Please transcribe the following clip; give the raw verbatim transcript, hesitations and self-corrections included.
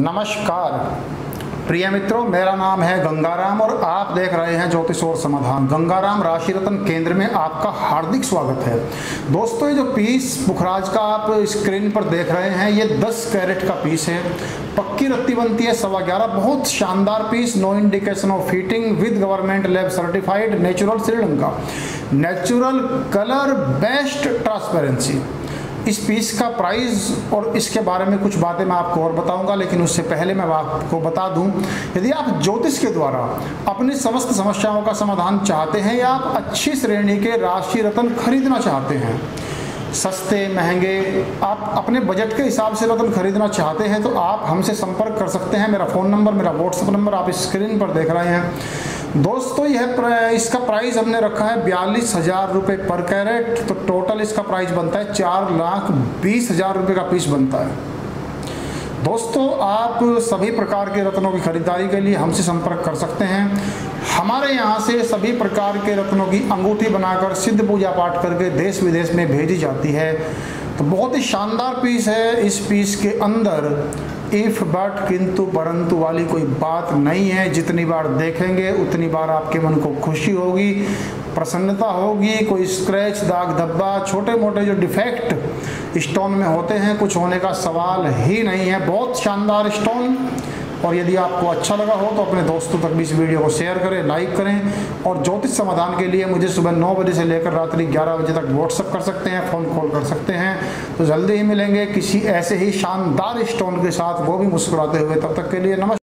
नमस्कार प्रिय मित्रों, मेरा नाम है गंगाराम और आप देख रहे हैं ज्योतिष और समाधान। गंगाराम राशि रत्न केंद्र में आपका हार्दिक स्वागत है। दोस्तों, ये जो पीस पुखराज का आप स्क्रीन पर देख रहे हैं, ये दस कैरेट का पीस है। पक्की रत्ती बनती है सवा ग्यारह। बहुत शानदार piece, no indication of heating, with government lab certified, natural Sri Lanka, natural colour, best transparency. इस पीस का प्राइस और इसके बारे में कुछ बातें मैं आपको और बताऊंगा, लेकिन उससे पहले मैं आपको बता दूं, यदि आप ज्योतिष के द्वारा अपनी समस्त समस्याओं का समाधान चाहते हैं या आप अच्छी श्रेणी के राशि रत्न खरीदना चाहते हैं, सस्ते महंगे, आप अपने बजट के हिसाब से रत्न खरीदना चाहते हैं, तो आप हमसे संपर्क कर सकते हैं। मेरा फ़ोन नंबर, मेरा व्हाट्सएप नंबर आप स्क्रीन पर देख रहे हैं। दोस्तों, यह इसका प्राइस हमने रखा है बयालीस हजार रुपये पर कैरेट, तो टोटल इसका प्राइस बनता है चार लाख बीस हजार रुपये का पीस बनता है। दोस्तों, आप सभी प्रकार के रत्नों की खरीदारी के लिए हमसे संपर्क कर सकते हैं। हमारे यहाँ से सभी प्रकार के रत्नों की अंगूठी बनाकर सिद्ध पूजा पाठ करके देश विदेश में भेजी जाती है। तो बहुत ही शानदार पीस है। इस पीस के अंदर इफ बट किंतु परंतु वाली कोई बात नहीं है। जितनी बार देखेंगे उतनी बार आपके मन को खुशी होगी, प्रसन्नता होगी। कोई स्क्रैच, दाग धब्बा, छोटे मोटे जो डिफेक्ट स्टोन में होते हैं, कुछ होने का सवाल ही नहीं है। बहुत शानदार स्टोन। और यदि आपको अच्छा लगा हो तो अपने दोस्तों तक भी इस वीडियो को शेयर करें, लाइक करें। और ज्योतिष समाधान के लिए मुझे सुबह नौ बजे से लेकर रात्रि ग्यारह बजे तक व्हाट्सअप कर सकते हैं, फ़ोन कॉल कर सकते हैं। तो जल्दी ही मिलेंगे किसी ऐसे ही शानदार स्टोन के साथ, वो भी मुस्कुराते हुए। तब तक के लिए नमस्कार।